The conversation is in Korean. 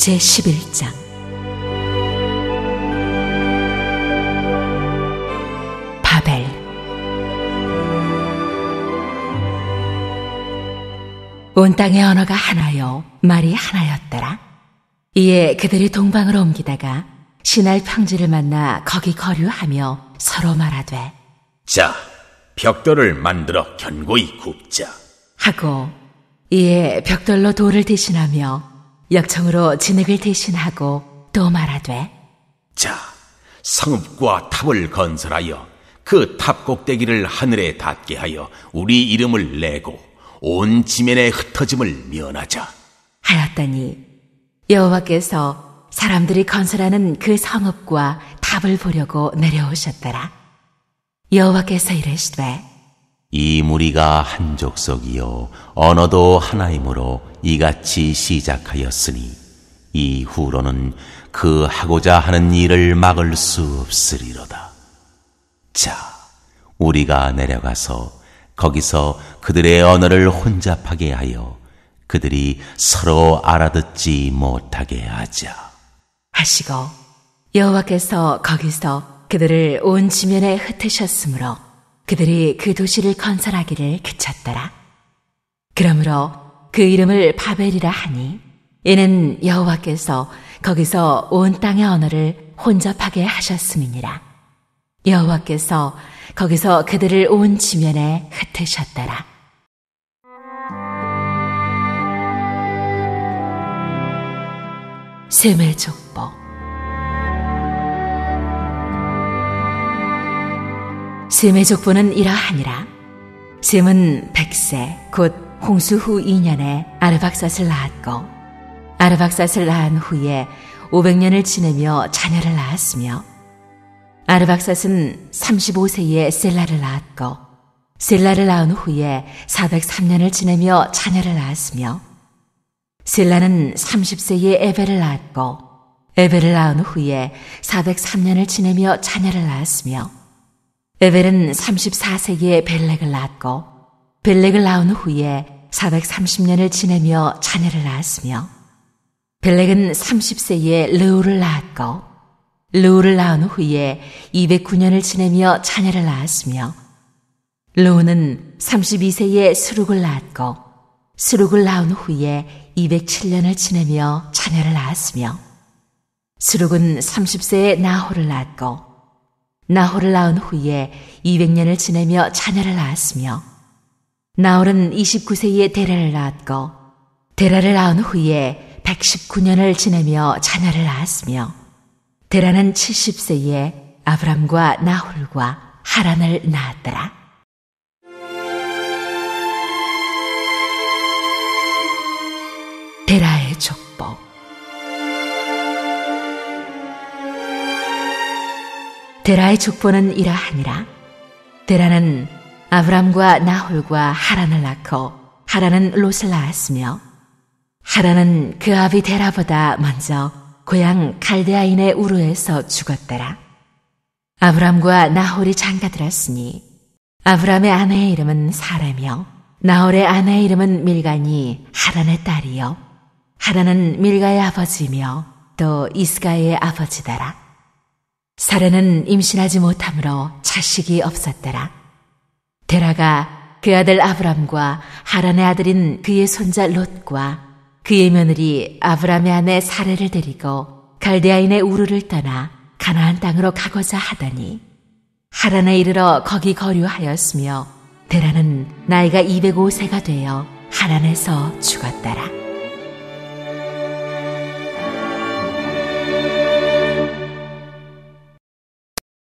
제11장. 바벨. 온 땅의 언어가 하나요 말이 하나였더라. 이에 그들이 동방으로 옮기다가 시날 평지를 만나 거기 거류하며 서로 말하되, 자, 벽돌을 만들어 견고히 굽자 하고, 이에 벽돌로 돌을 대신하며 역청으로 진흙을 대신하고 또 말하되, 자, 성읍과 탑을 건설하여 그 탑 꼭대기를 하늘에 닿게 하여 우리 이름을 내고 온 지면에 흩어짐을 면하자 하였더니 여호와께서 사람들이 건설하는 그 성읍과 탑을 보려고 내려오셨더라. 여호와께서 이르시되, 이 무리가 한 족속이요 언어도 하나이므로 이같이 시작하였으니 이후로는 그 하고자 하는 일을 막을 수 없으리로다. 자, 우리가 내려가서 거기서 그들의 언어를 혼잡하게 하여 그들이 서로 알아듣지 못하게 하자 하시고, 여호와께서 거기서 그들을 온 지면에 흩으셨으므로 그들이 그 도시를 건설하기를 그쳤더라. 그러므로 그 이름을 바벨이라 하니, 이는 여호와께서 거기서 온 땅의 언어를 혼잡하게 하셨음이니라. 여호와께서 거기서 그들을 온 지면에 흩으셨더라. 셈의 족보. 셈의 족보는 이러하니라. 셈은 100세 곧 홍수 후 2년에 아르박삿을 낳았고, 아르박삿을 낳은 후에 500년을 지내며 자녀를 낳았으며, 아르박삿은 35세에 셀라를 낳았고, 셀라를 낳은 후에 403년을 지내며 자녀를 낳았으며, 셀라는 30세에 에벨을 낳았고, 에벨을 낳은 후에 403년을 지내며 자녀를 낳았으며, 에벨은 34세에 벨렉을 낳았고, 벨렉을 낳은 후에 430년을 지내며 자녀를 낳았으며, 벨렉은 30세에 르우를 낳았고, 르우를 낳은 후에 209년을 지내며 자녀를 낳았으며, 르우는 32세에 스룩을 낳았고, 스룩을 낳은 후에 207년을 지내며 자녀를 낳았으며, 스룩은 30세에 나홀을 낳았고, 나홀을 낳은 후에 200년을 지내며 자녀를 낳았으며, 나홀은 29세에 데라를 낳았고, 데라를 낳은 후에 119년을 지내며 자녀를 낳았으며, 데라는 70세에 아브람과 나홀과 하란을 낳았더라. 데라의 족보. 데라의 족보는 이러하니라. 데라는 아브람과 나홀과 하란을 낳고, 하란은 롯을 낳았으며, 하란은 그 아비 데라보다 먼저 고향 갈대아인의 우르에서 죽었더라. 아브람과 나홀이 장가들었으니, 아브람의 아내의 이름은 사라며, 나홀의 아내의 이름은 밀가니 하란의 딸이요, 하란은 밀가의 아버지며 또 이스가의 아버지더라. 사라는 임신하지 못하므로 자식이 없었더라. 데라가 그 아들 아브람과 하란의 아들인 그의 손자 롯과 그의 며느리 아브람의 아내 사레를 데리고 갈대아인의 우르를 떠나 가나안 땅으로 가고자 하더니, 하란에 이르러 거기 거류하였으며, 데라는 나이가 205세가 되어 하란에서 죽었더라.